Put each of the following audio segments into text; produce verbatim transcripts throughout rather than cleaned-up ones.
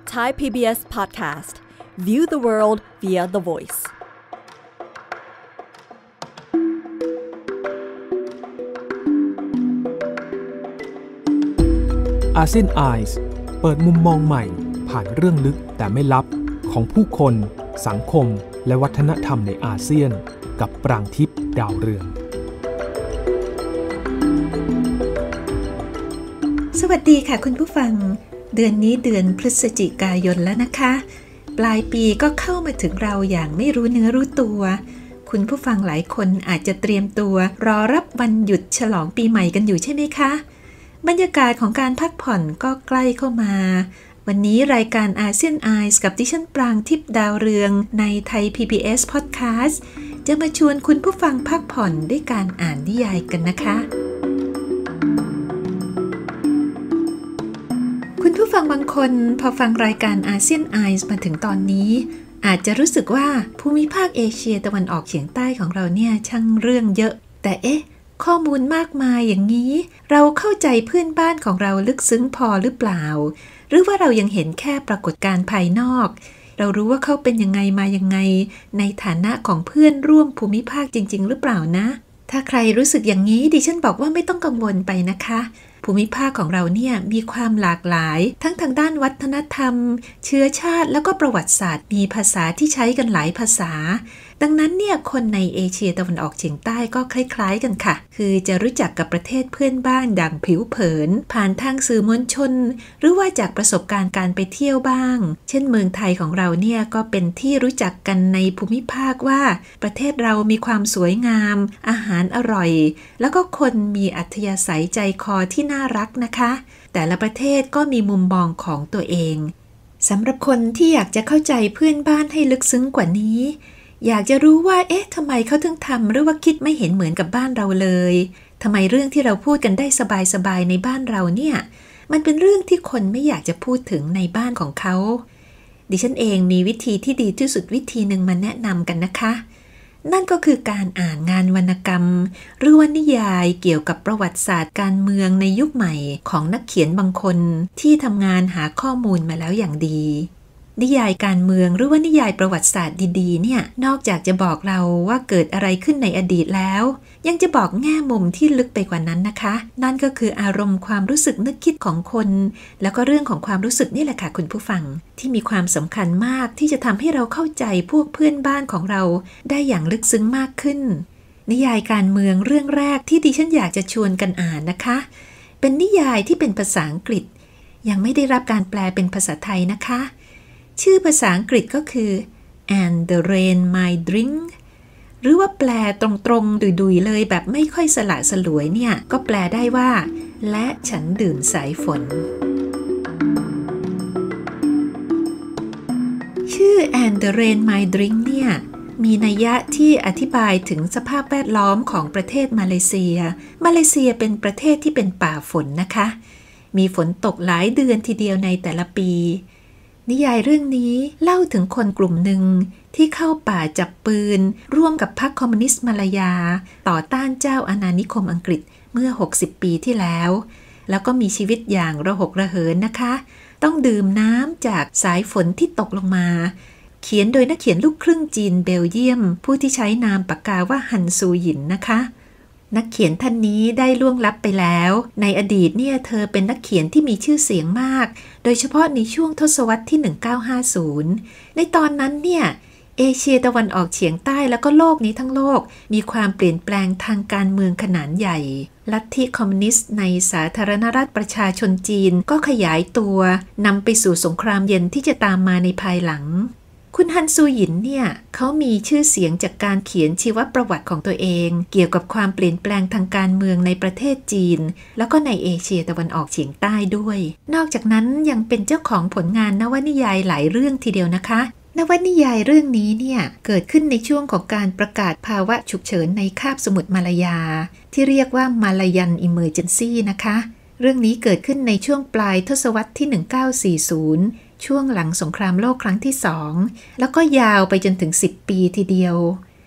Thai พี บี เอส Podcast View the world via the voice อาเซียน Eyes เปิดมุมมองใหม่ผ่านเรื่องลึกแต่ไม่ลับของผู้คนสังคมและวัฒนธรรมในอาเซียนกับปรางทิพย์ดาวเรืองสวัสดีค่ะคุณผู้ฟังเดือนนี้เดือนพฤศจิกายนแล้วนะคะปลายปีก็เข้ามาถึงเราอย่างไม่รู้เนื้อรู้ตัวคุณผู้ฟังหลายคนอาจจะเตรียมตัวรอรับวันหยุดฉลองปีใหม่กันอยู่ใช่ไหมคะบรรยากาศของการพักผ่อนก็ใกล้เข้ามาวันนี้รายการอาเซียน Eyes กับดิฉันปรางทิพย์ดาวเรืองในไทย พี บี เอส Podcast จะมาชวนคุณผู้ฟังพักผ่อนด้วยการอ่านนิยายกันนะคะคุณผู้ฟังบางคนพอฟังรายการอาเซียน Eyes มาถึงตอนนี้อาจจะรู้สึกว่าภูมิภาคเอเชียตะวันออกเฉียงใต้ของเราเนี่ยช่างเรื่องเยอะแต่เอ๊ะข้อมูลมากมายอย่างนี้เราเข้าใจเพื่อนบ้านของเราลึกซึ้งพอหรือเปล่าหรือว่าเรายังเห็นแค่ปรากฏการณ์ภายนอกเรารู้ว่าเขาเป็นยังไงมายังไงในฐานะของเพื่อนร่วมภูมิภาคจริงๆหรือเปล่านะถ้าใครรู้สึกอย่างนี้ดิฉันบอกว่าไม่ต้องกังวลไปนะคะภูมิภาคของเราเนี่ยมีความหลากหลายทั้งทางด้านวัฒนธรรมเชื้อชาติแล้วก็ประวัติศาสตร์มีภาษาที่ใช้กันหลายภาษาดังนั้นเนี่ยคนในเอเชียตะวันออกเฉียงใต้ก็คล้ายๆกันค่ะคือจะรู้จักกับประเทศเพื่อนบ้านดังผิวเผินผ่านทางสื่อมวลชนหรือว่าจากประสบการณ์การไปเที่ยวบ้างเช่นเมืองไทยของเราเนี่ยก็เป็นที่รู้จักกันในภูมิภาคว่าประเทศเรามีความสวยงามอาหารอร่อยแล้วก็คนมีอัธยาศัยใจคอที่น่ารักนะคะแต่ละประเทศก็มีมุมมองของตัวเองสำหรับคนที่อยากจะเข้าใจเพื่อนบ้านให้ลึกซึ้งกว่านี้อยากจะรู้ว่าเอ๊ะทำไมเขาถึงทำหรือว่าคิดไม่เห็นเหมือนกับบ้านเราเลยทำไมเรื่องที่เราพูดกันได้สบายๆในบ้านเราเนี่ยมันเป็นเรื่องที่คนไม่อยากจะพูดถึงในบ้านของเขาดิฉันเองมีวิธีที่ดีที่สุดวิธีหนึ่งมาแนะนำกันนะคะนั่นก็คือการอ่านงานวรรณกรรมหรือว่านิยายเกี่ยวกับประวัติศาสตร์การเมืองในยุคใหม่ของนักเขียนบางคนที่ทำงานหาข้อมูลมาแล้วอย่างดีนิยายการเมืองหรือว่านิยายประวัติศาสตร์ดีๆเนี่ยนอกจากจะบอกเราว่าเกิดอะไรขึ้นในอดีตแล้วยังจะบอกแง่มุมที่ลึกไปกว่านั้นนะคะนั่นก็คืออารมณ์ความรู้สึกนึกคิดของคนแล้วก็เรื่องของความรู้สึกนี่แหละค่ะคุณผู้ฟังที่มีความสำคัญมากที่จะทำให้เราเข้าใจพวกเพื่อนบ้านของเราได้อย่างลึกซึ้งมากขึ้นนิยายการเมืองเรื่องแรกที่ดิฉันอยากจะชวนกันอ่านนะคะเป็นนิยายที่เป็นภาษาอังกฤษยังไม่ได้รับการแปลเป็นภาษาไทยนะคะชื่อภาษาอังกฤษก็คือ And the Rain Might Drink หรือว่าแปลตรงๆดุยๆเลยแบบไม่ค่อยสละสลวยเนี่ยก็แปลได้ว่าและฉันดื่มสายฝนชื่อ And the Rain Might Drink เนี่ยมีนัยยะที่อธิบายถึงสภาพแวดล้อมของประเทศมาเลเซียมาเลเซียเป็นประเทศที่เป็นป่าฝนนะคะมีฝนตกหลายเดือนทีเดียวในแต่ละปีนิยายเรื่องนี้เล่าถึงคนกลุ่มหนึ่งที่เข้าป่าจับปืนร่วมกับพรรคคอมมิวนิสต์มาลายาต่อต้านเจ้าอาณานิคมอังกฤษเมื่อหกสิบปีที่แล้วแล้วก็มีชีวิตอย่างระหกระเหินนะคะต้องดื่มน้ำจากสายฝนที่ตกลงมาเขียนโดยนักเขียนลูกครึ่งจีนเบลเยียมผู้ที่ใช้นามปากกาว่าฮันซูหยินนะคะนักเขียนท่านนี้ได้ล่วงลับไปแล้วในอดีตเนี่ยเธอเป็นนักเขียนที่มีชื่อเสียงมากโดยเฉพาะในช่วงทศวรรษที่หนึ่งพันเก้าร้อยห้าสิบในตอนนั้นเนี่ยเอเชียตะวันออกเฉียงใต้แล้วก็โลกนี้ทั้งโลกมีความเปลี่ยนแปลงทางการเมืองขนาดใหญ่ลัทธิคอมมิวนิสต์ในสาธารณรัฐประชาชนจีนก็ขยายตัวนำไปสู่สงครามเย็นที่จะตามมาในภายหลังคุณฮันซูหยินเนี่ยเขามีชื่อเสียงจากการเขียนชีวประวัติของตัวเองเกี่ยวกับความเปลี่ยนแปลงทางการเมืองในประเทศจีนแล้วก็ในเอเชียตะวันออกเฉียงใต้ด้วยนอกจากนั้นยังเป็นเจ้าของผลงานนวนิยายหลายเรื่องทีเดียวนะคะนวนิยายเรื่องนี้เนี่ยเกิดขึ้นในช่วงของการประกาศภาวะฉุกเฉินในคาบสมุทรมาลายาที่เรียกว่ามาลายันอิเมอร์เจนซี่นะคะเรื่องนี้เกิดขึ้นในช่วงปลายทศวรรษที่หนึ่งพันเก้าร้อยสี่สิบช่วงหลังสงครามโลกครั้งที่สองแล้วก็ยาวไปจนถึงสิบปีทีเดียว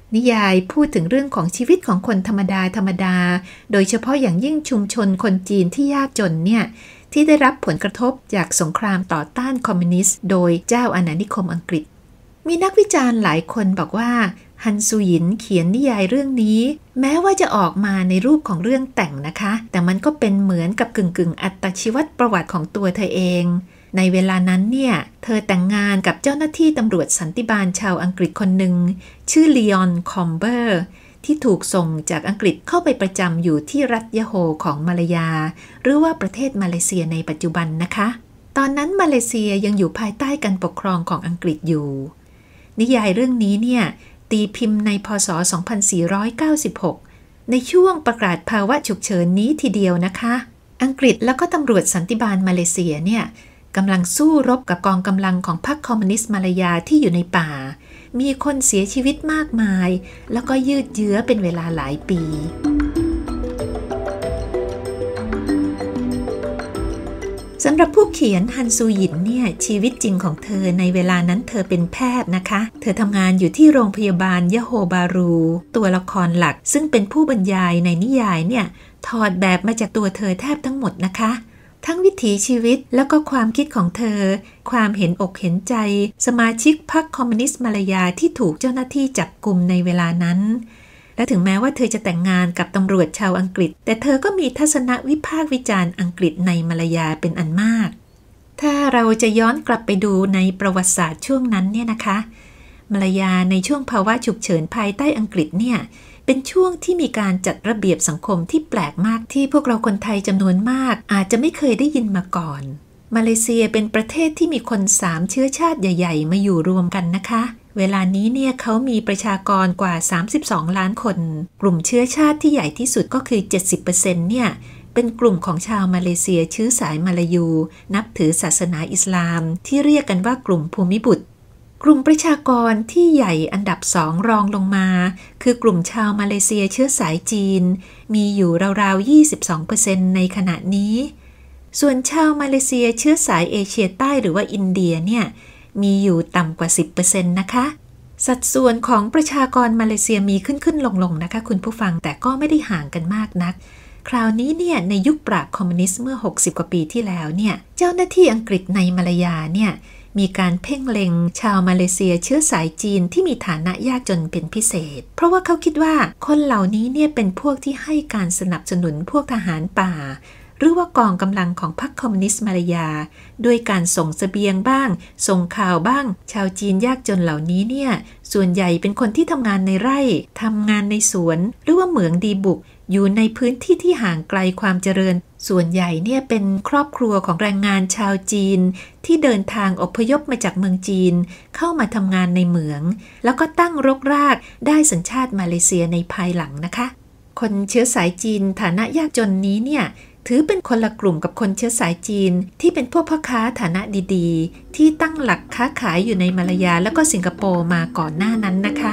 นิยายพูดถึงเรื่องของชีวิตของคนธรรมดาธรรมดาโดยเฉพาะอย่างยิ่งชุมชนคนจีนที่ยากจนเนี่ยที่ได้รับผลกระทบจากสงครามต่อต้านคอมมิวนิสต์โดยเจ้าอาณานิคมอังกฤษมีนักวิจารณ์หลายคนบอกว่าฮันซูหยินเขียนนิยายเรื่องนี้แม้ว่าจะออกมาในรูปของเรื่องแต่งนะคะแต่มันก็เป็นเหมือนกับกึ่งๆอัตชีวประวัติของตัวเธอเองในเวลานั้นเนี่ยเธอแต่งงานกับเจ้าหน้าที่ตำรวจสันติบาลชาวอังกฤษคนหนึ่งชื่อลีออนคอมเบอร์ที่ถูกส่งจากอังกฤษเข้าไปประจำอยู่ที่รัฐยะโฮของมาลายาหรือว่าประเทศมาเลเซียในปัจจุบันนะคะตอนนั้นมาเลเซียยังอยู่ภายใต้การปกครองของอังกฤษอยู่นิยายเรื่องนี้เนี่ยตีพิมพ์ในพ.ศ. สองพันสี่ร้อยเก้าสิบหกในช่วงประกาศภาวะฉุกเฉินนี้ทีเดียวนะคะอังกฤษแล้วก็ตำรวจสันติบาลมาเลเซียเนี่ยกำลังสู้รบกับกองกำลังของพรรคคอมมิวนิสต์มาลายาที่อยู่ในป่ามีคนเสียชีวิตมากมายแล้วก็ยืดเยื้อเป็นเวลาหลายปีสำหรับผู้เขียนฮันซูหยินเนี่ยชีวิตจริงของเธอในเวลานั้นเธอเป็นแพทย์นะคะเธอทำงานอยู่ที่โรงพยาบาลยะโฮบารูตัวละครหลักซึ่งเป็นผู้บรรยายในนิยายเนี่ยถอดแบบมาจากตัวเธอแทบทั้งหมดนะคะทั้งวิถีชีวิตแล้วก็ความคิดของเธอความเห็นอกเห็นใจสมาชิกพรรคคอมมิวนิสต์มาลายาที่ถูกเจ้าหน้าที่จับกุมในเวลานั้นและถึงแม้ว่าเธอจะแต่งงานกับตำรวจชาวอังกฤษแต่เธอก็มีทัศนวิพากษ์วิจารณ์อังกฤษในมาลายาเป็นอันมากถ้าเราจะย้อนกลับไปดูในประวัติศาสตร์ช่วงนั้นเนี่ยนะคะมาลายาในช่วงภาวะฉุกเฉินภายใต้อังกฤษเนี่ยเป็นช่วงที่มีการจัดระเบียบสังคมที่แปลกมากที่พวกเราคนไทยจำนวนมากอาจจะไม่เคยได้ยินมาก่อนมาเลเซียเป็นประเทศที่มีคนสามเชื้อชาติใหญ่ๆมาอยู่รวมกันนะคะเวลานี้เนี่ยเขามีประชากรกว่าสามสิบสองล้านคนกลุ่มเชื้อชาติที่ใหญ่ที่สุดก็คือ เจ็ดสิบเปอร์เซ็นต์ เนี่ยเป็นกลุ่มของชาวมาเลเซียเชื้อสายมาลายูนับถือศาสนาอิสลามที่เรียกกันว่ากลุ่มภูมิบุตรกลุ่มประชากรที่ใหญ่อันดับสองรองลงมาคือกลุ่มชาวมาเลเซียเชื้อสายจีนมีอยู่ราวๆ ยี่สิบสองเปอร์เซ็นต์ ในขณะนี้ส่วนชาวมาเลเซียเชื้อสายเอเชียใต้หรือว่าอินเดียเนี่ยมีอยู่ต่ำกว่า สิบเปอร์เซ็นต์ นะคะสัดส่วนของประชากรมาเลเซียมีขึ้นขึ้นลงลงนะคะคุณผู้ฟังแต่ก็ไม่ได้ห่างกันมากนักคราวนี้เนี่ยในยุคปราบคอมมิวนิสต์เมื่อหกสิบกว่าปีที่แล้วเนี่ยเจ้าหน้าที่อังกฤษในมาลายาเนี่ยมีการเพ่งเล็งชาวมาเลเซียเชื้อสายจีนที่มีฐานะยากจนเป็นพิเศษเพราะว่าเขาคิดว่าคนเหล่านี้เนี่ยเป็นพวกที่ให้การสนับสนุนพวกทหารป่าหรือว่ากองกำลังของพรรคคอมมิวนิสต์มาลายาด้วยการส่งเสบียงบ้างส่งข่าวบ้างชาวจีนยากจนเหล่านี้เนี่ยส่วนใหญ่เป็นคนที่ทำงานในไร่ทำงานในสวนหรือว่าเหมืองดีบุกอยู่ในพื้นที่ที่ห่างไกลความเจริญส่วนใหญ่เนี่ยเป็นครอบครัวของแรงงานชาวจีนที่เดินทางอพยพมาจากเมืองจีนเข้ามาทำงานในเหมืองแล้วก็ตั้งรกรากได้สัญชาติมาเลเซียในภายหลังนะคะคนเชื้อสายจีนฐานะยากจนนี้เนี่ยถือเป็นคนละกลุ่มกับคนเชื้อสายจีนที่เป็นพวกพ่อค้าฐานะดีๆที่ตั้งหลักค้าขายอยู่ในมาลายาแล้วก็สิงคโปร์มาก่อนหน้านั้นนะคะ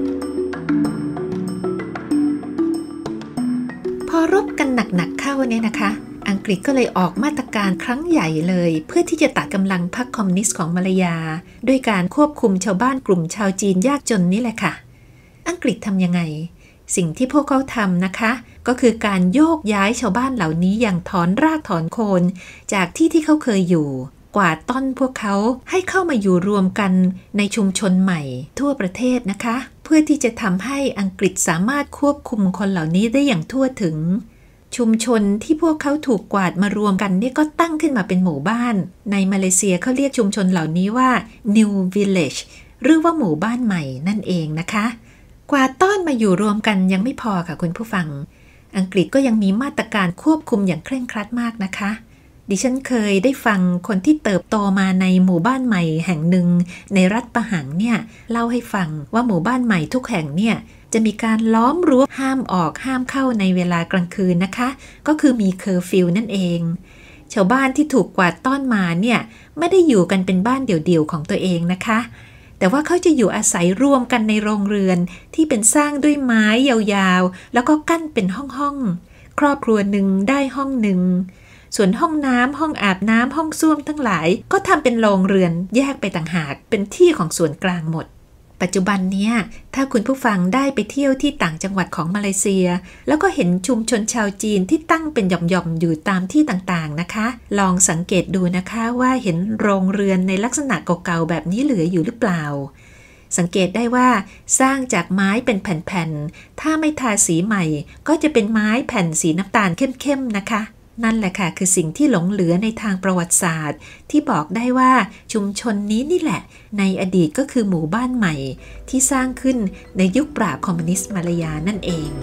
พอรบกันหนักๆเข้าเนี่ยนะคะอังกฤษก็เลยออกมาตรการครั้งใหญ่เลยเพื่อที่จะตัดกำลังพรรคคอมมิวนิสต์ของมาลายาด้วยการควบคุมชาวบ้านกลุ่มชาวจีนยากจนนี่แหละค่ะอังกฤษทำยังไงสิ่งที่พวกเขาทำนะคะก็คือการโยกย้ายชาวบ้านเหล่านี้อย่างถอนรากถอนโคนจากที่ที่เขาเคยอยู่กวาดต้อนพวกเขาให้เข้ามาอยู่รวมกันในชุมชนใหม่ทั่วประเทศนะคะเพื่อที่จะทำให้อังกฤษสามารถควบคุมคนเหล่านี้ได้อย่างทั่วถึงชุมชนที่พวกเขาถูกกวาดมารวมกันนี่ก็ตั้งขึ้นมาเป็นหมู่บ้านในมาเลเซียเขาเรียกชุมชนเหล่านี้ว่า New Village หรือว่าหมู่บ้านใหม่นั่นเองนะคะกวาดต้อนมาอยู่รวมกันยังไม่พอค่ะคุณผู้ฟังอังกฤษก็ยังมีมาตรการควบคุมอย่างเคร่งครัดมากนะคะดิฉันเคยได้ฟังคนที่เติบโตมาในหมู่บ้านใหม่แห่งหนึ่งในรัฐปะหังเนี่ยเล่าให้ฟังว่าหมู่บ้านใหม่ทุกแห่งเนี่ยจะมีการล้อมรั้วห้ามออกห้ามเข้าในเวลากลางคืนนะคะก็คือมีเคอร์ฟิวนั่นเองชาวบ้านที่ถูกกวาดต้อนมาเนี่ยไม่ได้อยู่กันเป็นบ้านเดี่ยวๆของตัวเองนะคะแต่ว่าเขาจะอยู่อาศัยรวมกันในโรงเรือนที่เป็นสร้างด้วยไม้ยาวๆแล้วก็กั้นเป็นห้องๆครอบครัวหนึ่งได้ห้องหนึ่งส่วนห้องน้ำห้องอาบน้ำห้องส้วมทั้งหลายก็ทำเป็นโรงเรือนแยกไปต่างหากเป็นที่ของส่วนกลางหมดปัจจุบันเนี้ยถ้าคุณผู้ฟังได้ไปเที่ยวที่ต่างจังหวัดของมาเลเซียแล้วก็เห็นชุมชนชาวจีนที่ตั้งเป็นหย่อมๆอยู่ตามที่ต่างๆนะคะลองสังเกตดูนะคะว่าเห็นโรงเรือนในลักษณะเก่าๆแบบนี้เหลืออยู่หรือเปล่าสังเกตได้ว่าสร้างจากไม้เป็นแผ่นๆถ้าไม่ทาสีใหม่ก็จะเป็นไม้แผ่นสีน้ำตาลเข้มๆนะคะนั่นแหละค่ะคือสิ่งที่หลงเหลือในทางประวัติศาสตร์ที่บอกได้ว่าชุมชนนี้นี่แหละในอดีตก็คือหมู่บ้านใหม่ที่สร้างขึ้นในยุคปราบคอมมิวนิสต์มาลายานั่นเอง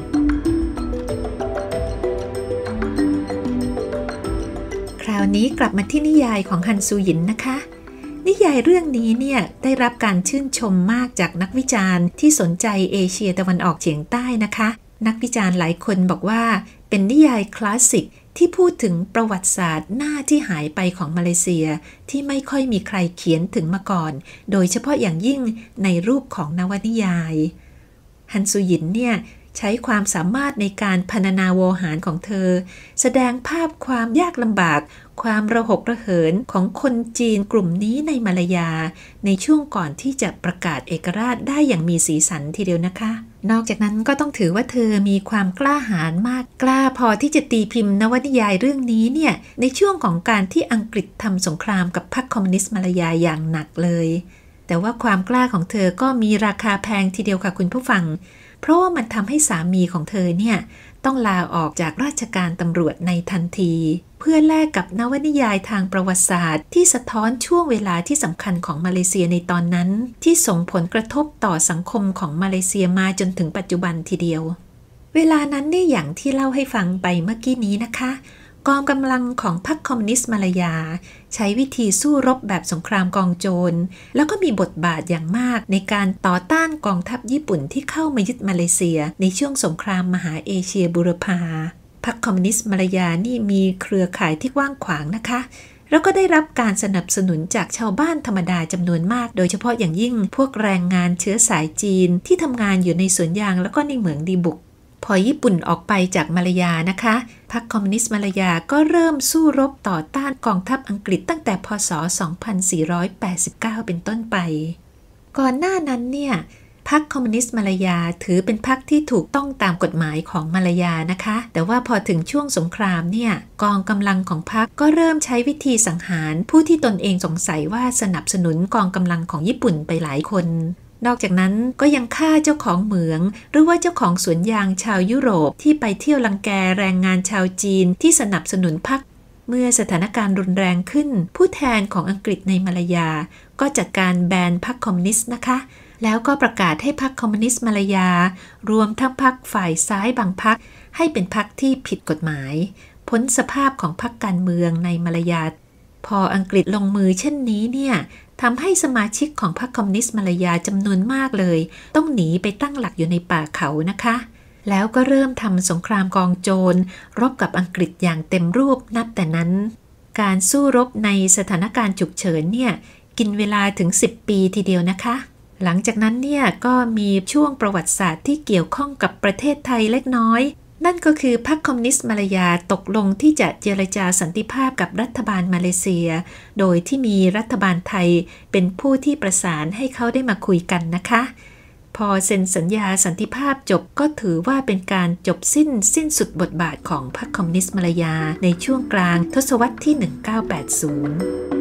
คราวนี้กลับมาที่นิยายของฮันซูหยินนะคะนิยายเรื่องนี้เนี่ยได้รับการชื่นชมมากจากนักวิจารณ์ที่สนใจเอเชียตะวันออกเฉียงใต้นะคะนักวิจารณ์หลายคนบอกว่าเป็นนิยายคลาสสิกที่พูดถึงประวัติศาสตร์หน้าที่หายไปของมาเลเซียที่ไม่ค่อยมีใครเขียนถึงมาก่อนโดยเฉพาะอย่างยิ่งในรูปของนวนิยายฮันซูหยินเนี่ยใช้ความสามารถในการพรรณนาโวหารของเธอแสดงภาพความยากลำบากความระหกระเหินของคนจีนกลุ่มนี้ในมาลายาในช่วงก่อนที่จะประกาศเอกราชได้อย่างมีสีสันทีเดียวนะคะนอกจากนั้นก็ต้องถือว่าเธอมีความกล้าหาญมากกล้าพอที่จะตีพิมพ์นวนิยายเรื่องนี้เนี่ยในช่วงของการที่อังกฤษทำสงครามกับพรรคคอมมิวนิสต์มาลายาอย่างหนักเลยแต่ว่าความกล้าของเธอก็มีราคาแพงทีเดียวค่ะคุณผู้ฟังเพราะว่ามันทำให้สามีของเธอเนี่ยต้องลาออกจากราชการตำรวจในทันทีเพื่อแลกกับนวนิยายทางประวัติศาสตร์ที่สะท้อนช่วงเวลาที่สำคัญของมาเลเซียในตอนนั้นที่ส่งผลกระทบต่อสังคมของมาเลเซียมาจนถึงปัจจุบันทีเดียวเวลานั้นเนี่ยอย่างที่เล่าให้ฟังไปเมื่อกี้นี้นะคะกองกำลังของพรรคคอมมิวนิสต์มาลายาใช้วิธีสู้รบแบบสงครามกองโจรแล้วก็มีบทบาทอย่างมากในการต่อต้านกองทัพญี่ปุ่นที่เข้ามายึดมาเลเซียในช่วงสงครามมหาเอเชียบูรพาพรรคคอมมิวนิสต์มาลายานี่มีเครือข่ายที่กว้างขวางนะคะแล้วก็ได้รับการสนับสนุนจากชาวบ้านธรรมดาจำนวนมากโดยเฉพาะอย่างยิ่งพวกแรงงานเชื้อสายจีนที่ทำงานอยู่ในสวนยางแล้วก็ในเหมืองดีบุกพอญี่ปุ่นออกไปจากมาลายานะคะพรรคคอมมิวนิสต์มาลายาก็เริ่มสู้รบต่อต้านกองทัพอังกฤษตั้งแต่พ.ศ. สองพันสี่ร้อยแปดสิบเก้าเป็นต้นไปก่อนหน้านั้นเนี่ยพรรคคอมมิวนิสต์มาลายาถือเป็นพรรคที่ถูกต้องตามกฎหมายของมาลายานะคะแต่ว่าพอถึงช่วงสงครามเนี่ยกองกำลังของพรรคก็เริ่มใช้วิธีสังหารผู้ที่ตนเองสงสัยว่าสนับสนุนกองกำลังของญี่ปุ่นไปหลายคนนอกจากนั้นก็ยังฆ่าเจ้าของเหมืองหรือว่าเจ้าของสวนยางชาวยุโรปที่ไปเที่ยวรังแกแรงงานชาวจีนที่สนับสนุนพรรคเมื่อสถานการณ์รุนแรงขึ้นผู้แทนของอังกฤษในมาลายาก็จัดการแบนพรรคคอมมิวนิสต์นะคะแล้วก็ประกาศให้พรรคคอมมิวนิสต์มาลายารวมทั้งพรรคฝ่ายซ้ายบางพรรคให้เป็นพรรคที่ผิดกฎหมายพ้นสภาพของพรรคการเมืองในมาลายาพออังกฤษลงมือเช่นนี้เนี่ยทำให้สมาชิกของพรรคคอมมิวนิสต์มาลายาจำนวนมากเลยต้องหนีไปตั้งหลักอยู่ในป่าเขานะคะแล้วก็เริ่มทำสงครามกองโจรรบกับอังกฤษอย่างเต็มรูปนับแต่นั้นการสู้รบในสถานการณ์ฉุกเฉินเนี่ยกินเวลาถึงสิบปีทีเดียวนะคะหลังจากนั้นเนี่ยก็มีช่วงประวัติศาสตร์ที่เกี่ยวข้องกับประเทศไทยเล็กน้อยนั่นก็คือพรรคคอมมิวนิสต์มาลายาตกลงที่จะเจรจาสันติภาพกับรัฐบาลมาเลเซียโดยที่มีรัฐบาลไทยเป็นผู้ที่ประสานให้เขาได้มาคุยกันนะคะพอเซ็นสัญญาสันติภาพจบก็ถือว่าเป็นการจบสิ้นสิ้นสุดบทบาทของพรรคคอมมิวนิสต์มาลายาในช่วงกลางทศวรรษที่หนึ่งพันเก้าร้อยแปดสิบ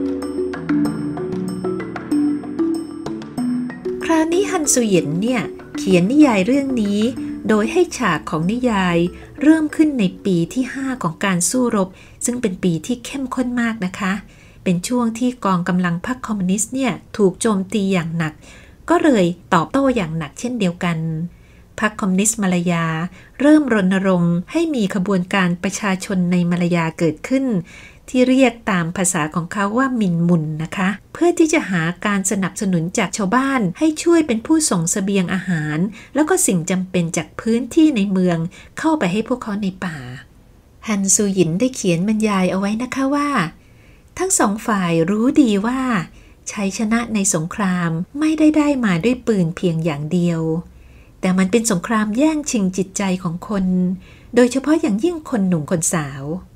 คราวนี้ฮันซูหยินเนี่ยเขียนนิยายเรื่องนี้โดยให้ฉากของนิยายเริ่มขึ้นในปีที่ห้าของการสู้รบซึ่งเป็นปีที่เข้มข้นมากนะคะเป็นช่วงที่กองกำลังพรรคคอมมิวนิสต์เนี่ยถูกโจมตีอย่างหนักก็เลยตอบโต้อย่างหนักเช่นเดียวกันพรรคคอมมิวนิสต์มาลายาเริ่มรณรงค์ให้มีขบวนการประชาชนในมาลายาเกิดขึ้นที่เรียกตามภาษาของเขาว่ามินมุนนะคะเพื่อที่จะหาการสนับสนุนจากชาวบ้านให้ช่วยเป็นผู้ส่งเสบียงอาหารแล้วก็สิ่งจำเป็นจากพื้นที่ในเมืองเข้าไปให้พวกเขาในป่าฮันซูหยินได้เขียนบรรยายเอาไว้นะคะว่าทั้งสองฝ่ายรู้ดีว่าชัยชนะในสงครามไม่ได้ได้มาด้วยปืนเพียงอย่างเดียวแต่มันเป็นสงครามแย่งชิงจิตใจของคนโดยเฉพาะอย่างยิ่งคนหนุ่มคนสาว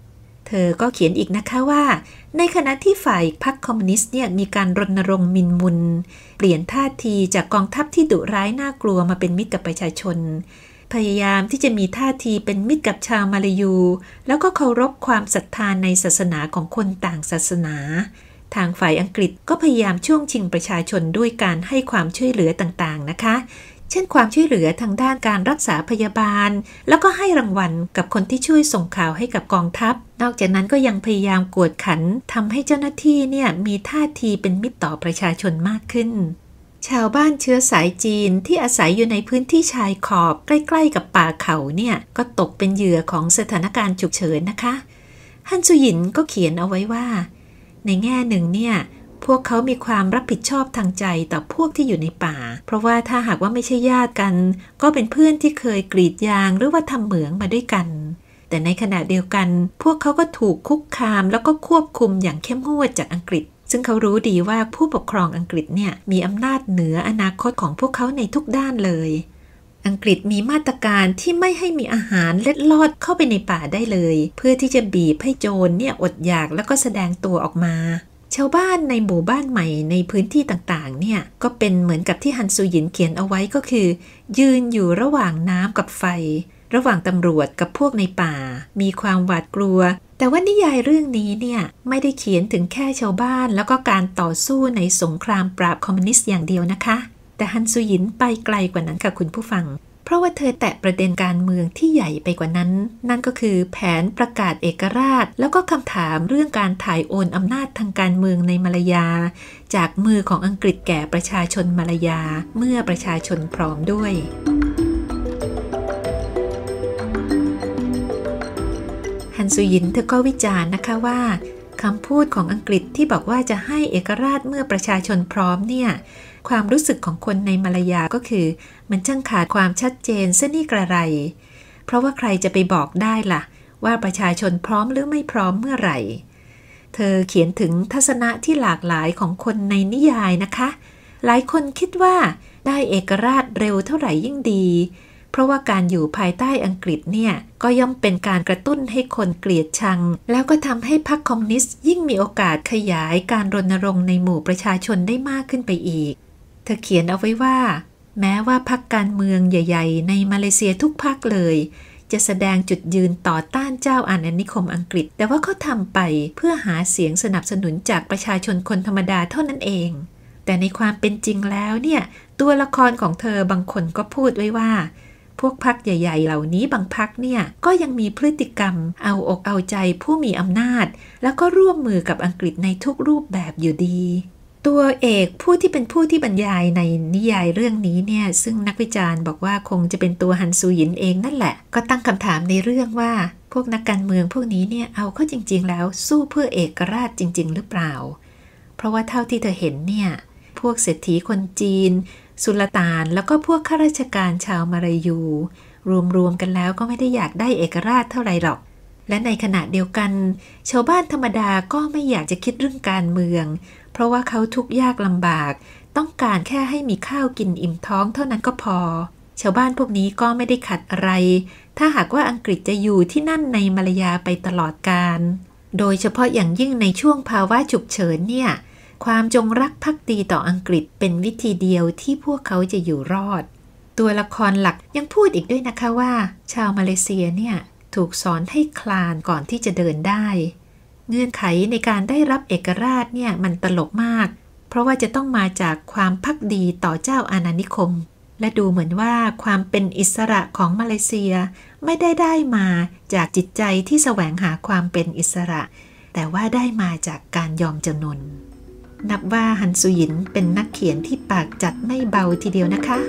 เธอก็เขียนอีกนะคะว่าในขณะที่ฝ่ายพรรคคอมมิวนิสต์เนี่ยมีการรณรงค์มินมุนเปลี่ยนท่าทีจากกองทัพที่ดุร้ายน่ากลัวมาเป็นมิตรกับประชาชนพยายามที่จะมีท่าทีเป็นมิตรกับชาวมาลายูแล้วก็เคารพความศรัทธาในศาสนาของคนต่างศาสนาทางฝ่ายอังกฤษก็พยายามช่วงชิงประชาชนด้วยการให้ความช่วยเหลือต่างๆนะคะเช่นความช่วยเหลือทางด้านการรักษาพยาบาลแล้วก็ให้รางวัลกับคนที่ช่วยส่งข่าวให้กับกองทัพนอกจากนั้นก็ยังพยายามกวดขันทำให้เจ้าหน้าที่เนี่ยมีท่าทีเป็นมิตรต่อประชาชนมากขึ้นชาวบ้านเชื้อสายจีนที่อาศัยอยู่ในพื้นที่ชายขอบใกล้ๆกับป่าเขาเนี่ยก็ตกเป็นเหยื่อของสถานการณ์ฉุกเฉินนะคะฮันซูหยินก็เขียนเอาไว้ว่าในแง่หนึ่งเนี่ยพวกเขามีความรับผิดชอบทางใจต่อพวกที่อยู่ในป่าเพราะว่าถ้าหากว่าไม่ใช่ญาติกันก็เป็นเพื่อนที่เคยกรีดยางหรือว่าทำเหมืองมาด้วยกันแต่ในขณะเดียวกันพวกเขาก็ถูกคุกคามแล้วก็ควบคุมอย่างเข้มงวดจากอังกฤษซึ่งเขารู้ดีว่าผู้ปกครองอังกฤษเนี่ยมีอำนาจเหนืออนาคตของพวกเขาในทุกด้านเลยอังกฤษมีมาตรการที่ไม่ให้มีอาหารเล็ดลอดเข้าไปในป่าได้เลยเพื่อที่จะบีบให้โจรเนี่ยอดอยากแล้วก็แสดงตัวออกมาชาวบ้านในหมู่บ้านใหม่ในพื้นที่ต่างๆเนี่ยก็เป็นเหมือนกับที่ฮันซูหยินเขียนเอาไว้ก็คือยืนอยู่ระหว่างน้ำกับไฟระหว่างตำรวจกับพวกในป่ามีความหวาดกลัวแต่ว่านิยายเรื่องนี้เนี่ยไม่ได้เขียนถึงแค่ชาวบ้านแล้วก็การต่อสู้ในสงครามปราบคอมมิวนิสต์อย่างเดียวนะคะแต่ฮันซูหยินไปไกลกว่านั้นค่ะคุณผู้ฟังเพราะว่าเธอแตะประเด็นการเมืองที่ใหญ่ไปกว่านั้นนั่นก็คือแผนประกาศเอกราชแล้วก็คำถามเรื่องการถ่ายโอนอำนาจทางการเมืองในมาลายาจากมือของอังกฤษแก่ประชาชนมาลายาเมื่อประชาชนพร้อมด้วยฮันซูหยินเธอก็วิจารณ์นะคะว่าคำพูดของอังกฤษที่บอกว่าจะให้เอกราชเมื่อประชาชนพร้อมเนี่ยความรู้สึกของคนในมาลายาก็คือมันช่างขาดความชัดเจนซะนี่กระไรเพราะว่าใครจะไปบอกได้ล่ะว่าประชาชนพร้อมหรือไม่พร้อมเมื่อไหร่เธอเขียนถึงทัศนะที่หลากหลายของคนในนิยายนะคะหลายคนคิดว่าได้เอกราชเร็วเท่าไหร่ยิ่งดีเพราะว่าการอยู่ภายใต้อังกฤษเนี่ยก็ย่อมเป็นการกระตุ้นให้คนเกลียดชังแล้วก็ทำให้พรรคคอมมิวนิสต์ยิ่งมีโอกาสขยายการรณรงค์ในหมู่ประชาชนได้มากขึ้นไปอีกเธอเขียนเอาไว้ว่าแม้ว่าพรรคการเมืองใหญ่ๆในมาเลเซียทุกพรรคเลยจะแสดงจุดยืนต่อต้านเจ้าอาณานิคมอังกฤษแต่ว่าเขาทำไปเพื่อหาเสียงสนับสนุนจากประชาชนคนธรรมดาเท่านั้นเองแต่ในความเป็นจริงแล้วเนี่ยตัวละครของเธอบางคนก็พูดไว้ว่าพวกพรรคใหญ่ๆเหล่านี้บางพรรคเนี่ยก็ยังมีพฤติกรรมเอาอกเอาใจผู้มีอำนาจแล้วก็ร่วมมือกับอังกฤษในทุกรูปแบบอยู่ดีตัวเอกผู้ที่เป็นผู้ที่บรรยายในนิยายเรื่องนี้เนี่ยซึ่งนักวิจารณ์บอกว่าคงจะเป็นตัวฮันซูหยินเองนั่นแหละก็ตั้งคำถามในเรื่องว่าพวกนักการเมืองพวกนี้เนี่ยเอาเข้าจริงๆแล้วสู้เพื่อเอกราชจริงๆหรือเปล่าเพราะว่าเท่าที่เธอเห็นเนี่ยพวกเศรษฐีคนจีนสุลต่านแล้วก็พวกข้าราชการชาวมาลายูรวมๆกันแล้วก็ไม่ได้อยากได้เอกราชเท่าไหร่หรอกและในขณะเดียวกันชาวบ้านธรรมดาก็ไม่อยากจะคิดเรื่องการเมืองเพราะว่าเขาทุกข์ยากลำบากต้องการแค่ให้มีข้าวกินอิ่มท้องเท่านั้นก็พอชาวบ้านพวกนี้ก็ไม่ได้ขัดอะไรถ้าหากว่าอังกฤษจะอยู่ที่นั่นในมาลายาไปตลอดกาลโดยเฉพาะอย่างยิ่งในช่วงภาวะฉุกเฉินเนี่ยความจงรักภักดีต่ออังกฤษเป็นวิธีเดียวที่พวกเขาจะอยู่รอดตัวละครหลักยังพูดอีกด้วยนะคะว่าชาวมาเลเซียเนี่ยถูกสอนให้คลานก่อนที่จะเดินได้เงื่อนไขในการได้รับเอกราชเนี่ยมันตลกมากเพราะว่าจะต้องมาจากความภักดีต่อเจ้าอาณานิคมและดูเหมือนว่าความเป็นอิสระของมาเลเซียไม่ได้ได้มาจากจิตใจที่แสวงหาความเป็นอิสระแต่ว่าได้มาจากการยอมจำนนนับว่าฮันซูหยินเป็นนักเขียนที่ปากจัดไม่เบาทีเดียวนะคะ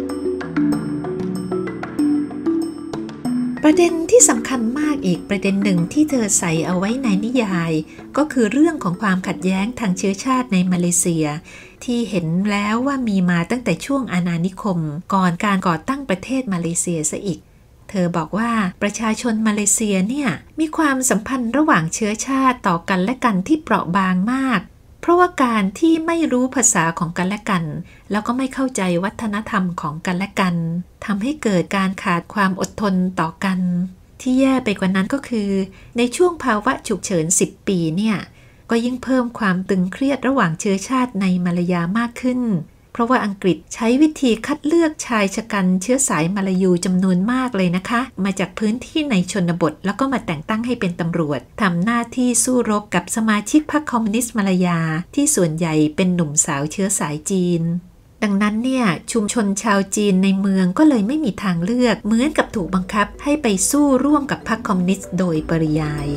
ประเด็นที่สำคัญมากอีกประเด็นหนึ่งที่เธอใส่เอาไว้ในนิยายก็คือเรื่องของความขัดแย้งทางเชื้อชาติในมาเลเซียที่เห็นแล้วว่ามีมาตั้งแต่ช่วงอาณานิคมก่อนการก่อตั้งประเทศมาเลเซียซะอีกเธอบอกว่าประชาชนมาเลเซียเนี่ยมีความสัมพันธ์ระหว่างเชื้อชาติต่อกันและกันที่เปราะบางมากเพราะว่าการที่ไม่รู้ภาษาของกันและกันแล้วก็ไม่เข้าใจวัฒนธรรมของกันและกันทำให้เกิดการขาดความอดทนต่อกันที่แย่ไปกว่านั้นก็คือในช่วงภาวะฉุกเฉินสิบปีเนี่ยก็ยิ่งเพิ่มความตึงเครียดระหว่างเชื้อชาติในมาลายามากขึ้นเพราะว่าอังกฤษใช้วิธีคัดเลือกชายชะกันเชื้อสายมาลายูจำนวนมากเลยนะคะมาจากพื้นที่ในชนบทแล้วก็มาแต่งตั้งให้เป็นตำรวจทำหน้าที่สู้รบกับสมาชิกพรรคคอมมิวนิสต์มาลายาที่ส่วนใหญ่เป็นหนุ่มสาวเชื้อสายจีนดังนั้นเนี่ยชุมชนชาวจีนในเมืองก็เลยไม่มีทางเลือกเหมือนกับถูกบังคับให้ไปสู้ร่วมกับพรรคคอมมิวนิสต์โดยปริยาย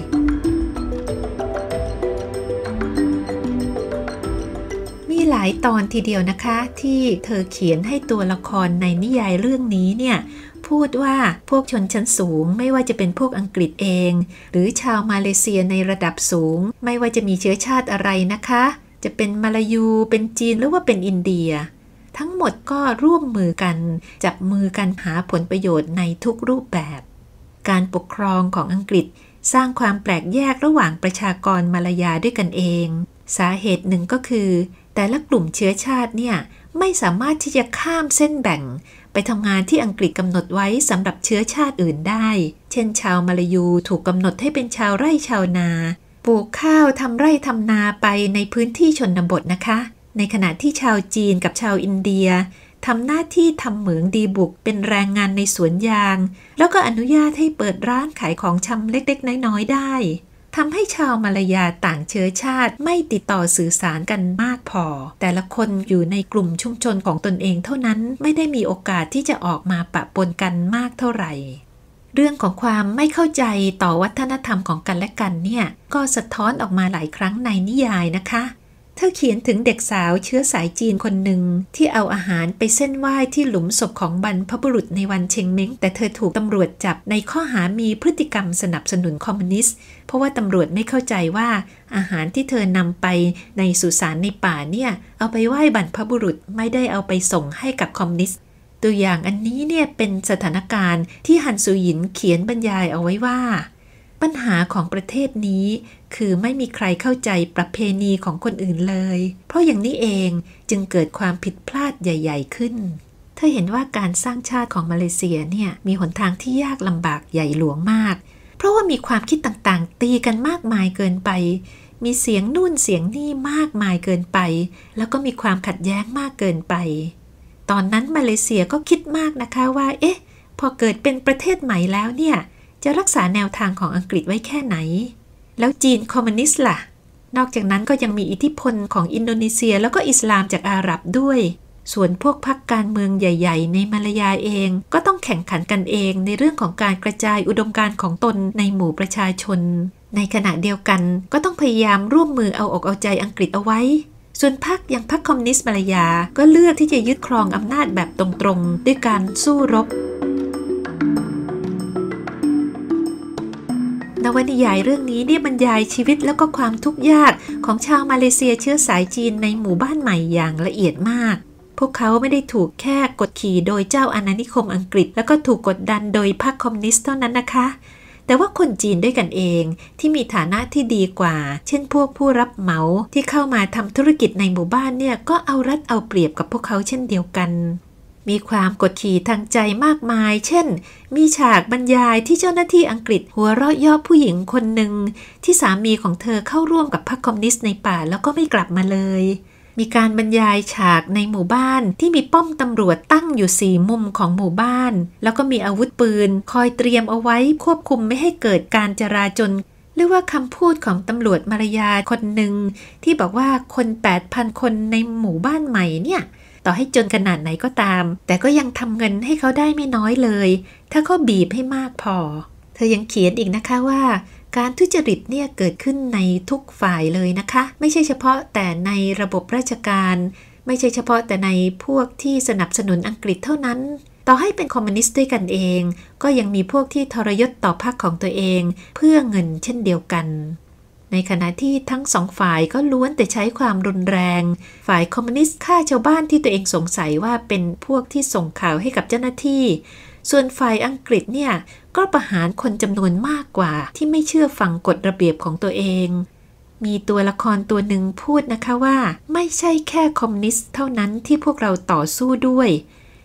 มีหลายตอนทีเดียวนะคะที่เธอเขียนให้ตัวละครในนิยายเรื่องนี้เนี่ยพูดว่าพวกชนชั้นสูงไม่ว่าจะเป็นพวกอังกฤษเองหรือชาวมาเลเซียในระดับสูงไม่ว่าจะมีเชื้อชาติอะไรนะคะจะเป็นมาลายูเป็นจีนหรือว่าเป็นอินเดียทั้งหมดก็ร่วมมือกันจับมือกันหาผลประโยชน์ในทุกรูปแบบการปกครองของอังกฤษสร้างความแปลกแยกระหว่างประชากรมาลายาด้วยกันเองสาเหตุหนึ่งก็คือแต่ละกลุ่มเชื้อชาติเนี่ยไม่สามารถที่จะข้ามเส้นแบ่งไปทำงานที่อังกฤษกำหนดไว้สำหรับเชื้อชาติอื่นได้เช่นชาวมาลายูถูกกำหนดให้เป็นชาวไร่ชาวนาปลูกข้าวทำไร่ทำนาไปในพื้นที่ชนบทนะคะในขณะที่ชาวจีนกับชาวอินเดียทำหน้าที่ทำเหมืองดีบุกเป็นแรงงานในสวนยางแล้วก็อนุญาตให้เปิดร้านขายของชำเล็กๆน้อยๆได้ทำให้ชาวมาลายาต่างเชื้อชาติไม่ติดต่อสื่อสารกันมากพอแต่ละคนอยู่ในกลุ่มชุมชนของตนเองเท่านั้นไม่ได้มีโอกาสที่จะออกมาปะปนกันมากเท่าไหร่เรื่องของความไม่เข้าใจต่อวัฒนธรรมของกันและกันเนี่ยก็สะท้อนออกมาหลายครั้งในนิยายนะคะเธอเขียนถึงเด็กสาวเชื้อสายจีนคนหนึ่งที่เอาอาหารไปเส้นไหว้ที่หลุมศพของบรรพบุรุษในวันเชงเม้งแต่เธอถูกตำรวจจับในข้อหามีพฤติกรรมสนับสนุนคอมมิวนิสต์เพราะว่าตำรวจไม่เข้าใจว่าอาหารที่เธอนำไปในสุสานในป่าเนี่ยเอาไปไหว้บรรพบุรุษไม่ได้เอาไปส่งให้กับคอมมิวนิสต์ตัวอย่างอันนี้เนี่ยเป็นสถานการณ์ที่ฮันซูหยินเขียนบรรยายเอาไว้ว่าปัญหาของประเทศนี้คือไม่มีใครเข้าใจประเพณีของคนอื่นเลยเพราะอย่างนี้เองจึงเกิดความผิดพลาดใหญ่ๆขึ้นเธอเห็นว่าการสร้างชาติของมาเลเซียเนี่ยมีหนทางที่ยากลำบากใหญ่หลวงมากเพราะว่ามีความคิดต่างๆตีกันมากมายเกินไปมีเสียงนู่นเสียงนี่มากมายเกินไปแล้วก็มีความขัดแย้งมากเกินไปตอนนั้นมาเลเซียก็คิดมากนะคะว่าเอ๊ะพอเกิดเป็นประเทศใหม่แล้วเนี่ยจะรักษาแนวทางของอังกฤษไว้แค่ไหนแล้วจีนคอมมิวนิสต์ล่ะนอกจากนั้นก็ยังมีอิทธิพลของอินโดนีเซียแล้วก็อิสลามจากอาหรับด้วยส่วนพวกพรรคการเมืองใหญ่ๆในมาลายาเองก็ต้องแข่งขันกันเองในเรื่องของการกระจายอุดมการณ์ของตนในหมู่ประชาชนในขณะเดียวกันก็ต้องพยายามร่วมมือเอาอกเอาใจอังกฤษเอาไว้ส่วนพรรคอย่างพรรคคอมมิวนิสต์มาลายาก็เลือกที่จะยึดครองอำนาจแบบตรงๆด้วยการสู้รบนวนิยายเรื่องนี้เนี่ยบรรยายชีวิตแล้วก็ความทุกข์ยากของชาวมาเลเซียเชื้อสายจีนในหมู่บ้านใหม่อย่างละเอียดมากพวกเขาไม่ได้ถูกแค่กดขี่โดยเจ้าอาณานิคมอังกฤษแล้วก็ถูกกดดันโดยพรรคคอมมิวนิสต์เท่านั้นนะคะแต่ว่าคนจีนด้วยกันเองที่มีฐานะที่ดีกว่าเช่นพวกผู้รับเหมาที่เข้ามาทำธุรกิจในหมู่บ้านเนี่ยก็เอารัดเอาเปรียบกับพวกเขาเช่นเดียวกันมีความกดขี่ทางใจมากมายเช่นมีฉากบรรยายที่เจ้าหน้าที่อังกฤษหัวเราะย่อผู้หญิงคนหนึ่งที่สามีของเธอเข้าร่วมกับพรรคคอมมิวนิสต์ในป่าแล้วก็ไม่กลับมาเลยมีการบรรยายฉากในหมู่บ้านที่มีป้อมตำรวจตั้งอยู่สี่มุมของหมู่บ้านแล้วก็มีอาวุธปืนคอยเตรียมเอาไว้ควบคุมไม่ให้เกิดการจราจนหรือว่าคำพูดของตำรวจมาลายาคนหนึ่งที่บอกว่าคน แปดพัน คนในหมู่บ้านใหม่เนี่ยต่อให้จนขนาดไหนก็ตามแต่ก็ยังทำเงินให้เขาได้ไม่น้อยเลยถ้าเขาบีบให้มากพอเธอยังเขียนอีกนะคะว่าการทุจริตเนี่ยเกิดขึ้นในทุกฝ่ายเลยนะคะไม่ใช่เฉพาะแต่ในระบบราชการไม่ใช่เฉพาะแต่ในพวกที่สนับสนุนอังกฤษเท่านั้นต่อให้เป็นคอมมิวนิสต์ด้วยกันเองก็ยังมีพวกที่ทรยศต่อพรรคของตัวเองเพื่อเงินเช่นเดียวกันในขณะที่ทั้งสองฝ่ายก็ล้วนแต่ใช้ความรุนแรงฝ่ายคอมมิวนิสต์ฆ่าชาวบ้านที่ตัวเองสงสัยว่าเป็นพวกที่ส่งข่าวให้กับเจ้าหน้าที่ส่วนฝ่ายอังกฤษเนี่ยก็ประหารคนจำนวนมากกว่าที่ไม่เชื่อฟังกฎระเบียบของตัวเองมีตัวละครตัวหนึ่งพูดนะคะว่าไม่ใช่แค่คอมมิวนิสต์เท่านั้นที่พวกเราต่อสู้ด้วย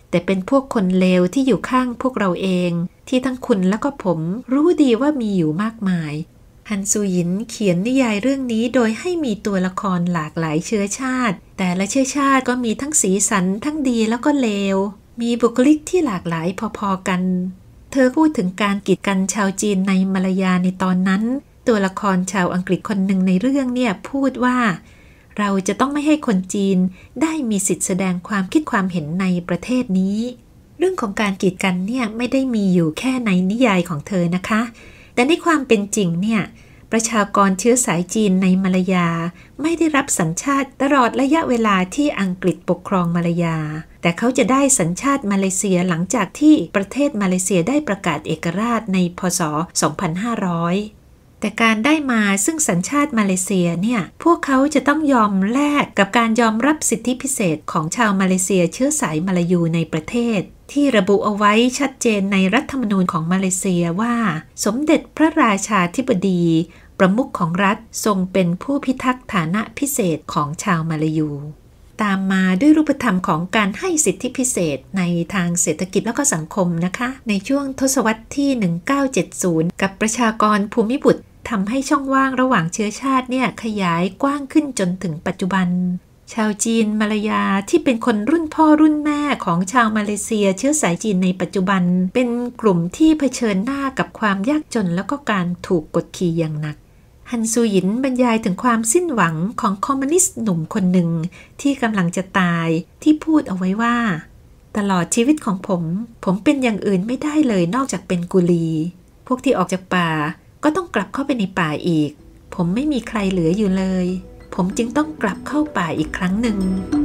แต่เป็นพวกคนเลวที่อยู่ข้างพวกเราเองที่ทั้งคุณและก็ผมรู้ดีว่ามีอยู่มากมายฮันซูหยินเขียนนิยายเรื่องนี้โดยให้มีตัวละครหลากหลายเชื้อชาติแต่ละเชื้อชาติก็มีทั้งสีสันทั้งดีแล้วก็เลวมีบุคลิกที่หลากหลายพอๆกันเธอพูดถึงการกีดกันชาวจีนในมาลายาในตอนนั้นตัวละครชาวอังกฤษคนหนึ่งในเรื่องเนี่ยพูดว่าเราจะต้องไม่ให้คนจีนได้มีสิทธิแสดงความคิดความเห็นในประเทศนี้เรื่องของการกีดกันเนี่ยไม่ได้มีอยู่แค่ในนิยายของเธอนะคะแต่ในความเป็นจริงเนี่ยประชากรเชื้อสายจีนในมาลายาไม่ได้รับสัญชาติตลอดระยะเวลาที่อังกฤษปกครองมาลายาแต่เขาจะได้สัญชาติมาเลเซียหลังจากที่ประเทศมาเลเซียได้ประกาศเอกราชในพ.ศ. สองพันห้าร้อยแต่การได้มาซึ่งสัญชาติมาเลเซียเนี่ยพวกเขาจะต้องยอมแลกกับการยอมรับสิทธิพิเศษของชาวมาเลเซียเชื้อสายมาลายูในประเทศที่ระบุเอาไว้ชัดเจนในรัฐธรรมนูญของมาเลเซียว่าสมเด็จพระราชาธิบดีประมุขของรัฐทรงเป็นผู้พิทักษ์ฐานะพิเศษของชาวมาลายูตามมาด้วยรูปธรรมของการให้สิทธิพิเศษในทางเศรษฐกิจและก็สังคมนะคะในช่วงทศวรรษที่หนึ่งพันเก้าร้อยเจ็ดสิบกับประชากรภูมิบุตรทำให้ช่องว่างระหว่างเชื้อชาติเนี่ยขยายกว้างขึ้นจนถึงปัจจุบันชาวจีนมาลายาที่เป็นคนรุ่นพ่อรุ่นแม่ของชาวมาเลเซียเชื้อสายจีนในปัจจุบันเป็นกลุ่มที่เผชิญหน้ากับความยากจนแล้วก็การถูกกดขี่อย่างหนักฮันซูหยินบรรยายถึงความสิ้นหวังของคอมมิวนิสต์หนุ่มคนหนึ่งที่กำลังจะตายที่พูดเอาไว้ว่าตลอดชีวิตของผมผมเป็นอย่างอื่นไม่ได้เลยนอกจากเป็นกุลีพวกที่ออกจากป่าก็ต้องกลับเข้าไปในป่าอีกผมไม่มีใครเหลืออยู่เลยผมจึงต้องกลับเข้าป่าอีกครั้งหนึ่ง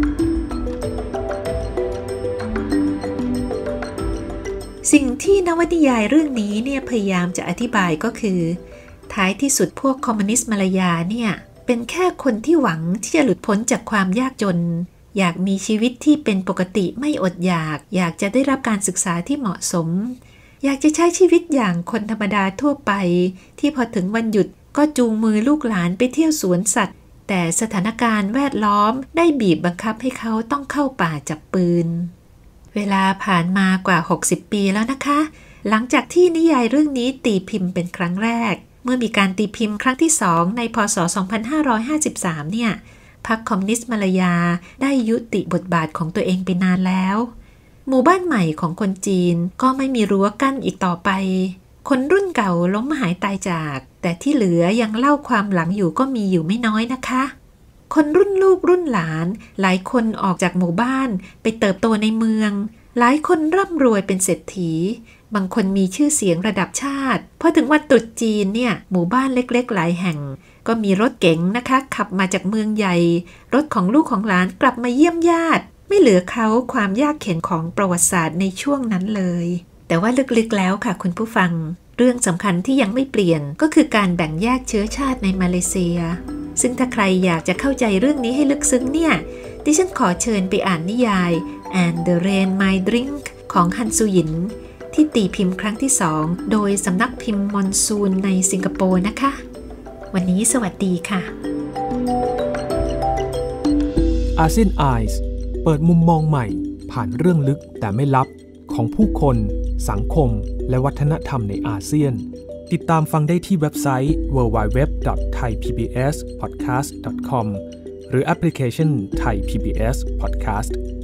สิ่งที่นวนิยายเรื่องนี้เนี่ยพยายามจะอธิบายก็คือท้ายที่สุดพวกคอมมิวนิสต์มาลายาเนี่ยเป็นแค่คนที่หวังที่จะหลุดพ้นจากความยากจนอยากมีชีวิตที่เป็นปกติไม่อดอยากอยากจะได้รับการศึกษาที่เหมาะสมอยากจะใช้ชีวิตอย่างคนธรรมดาทั่วไปที่พอถึงวันหยุดก็จูงมือลูกหลานไปเที่ยวสวนสัตว์แต่สถานการณ์แวดล้อมได้บีบบังคับให้เขาต้องเข้าป่าจับปืนเวลาผ่านมากว่าหกสิบปีแล้วนะคะหลังจากที่นิยายเรื่องนี้ตีพิมพ์เป็นครั้งแรกเมื่อมีการตีพิมพ์ครั้งที่สองในพ.ศ. สองพันห้าร้อยห้าสิบสามเนี่ยพรรคคอมมิวนิสต์มาลายาได้ยุติบทบาทของตัวเองไปนานแล้วหมู่บ้านใหม่ของคนจีนก็ไม่มีรั้วกั้นอีกต่อไปคนรุ่นเก่าล้มหายตายจากแต่ที่เหลือยังเล่าความหลังอยู่ก็มีอยู่ไม่น้อยนะคะคนรุ่นลูกรุ่นหลานหลายคนออกจากหมู่บ้านไปเติบโตในเมืองหลายคนร่ำรวยเป็นเศรษฐีบางคนมีชื่อเสียงระดับชาติพอถึงวันตรุษจีนเนี่ยหมู่บ้านเล็กๆหลายแห่งก็มีรถเก๋งนะคะขับมาจากเมืองใหญ่รถของลูกของหลานกลับมาเยี่ยมญาติไม่เหลือเขาความยากเข็ญของประวัติศาสตร์ในช่วงนั้นเลยแต่ว่าลึกๆแล้วค่ะคุณผู้ฟังเรื่องสำคัญที่ยังไม่เปลี่ยนก็คือการแบ่งแยกเชื้อชาติในมาเลเซียซึ่งถ้าใครอยากจะเข้าใจเรื่องนี้ให้ลึกซึ้งเนี่ยดิฉันขอเชิญไปอ่านนิยาย And the Rain My Drink ของฮันซูหยินที่ตีพิมพ์ครั้งที่สองโดยสำนักพิมพ์มอนซูนในสิงคโปร์นะคะวันนี้สวัสดีค่ะอาเซียน Eyes เปิดมุมมองใหม่ผ่านเรื่องลึกแต่ไม่ลับของผู้คนสังคมและวัฒนธรรมในอาเซียนติดตามฟังได้ที่เว็บไซต์ ดับเบิลยู ดับเบิลยู ดับเบิลยู ดอท ไทย พี บี เอส พอดแคสต์ ดอท คอม หรือแอปพลิเคชัน Thai พี บี เอส Podcast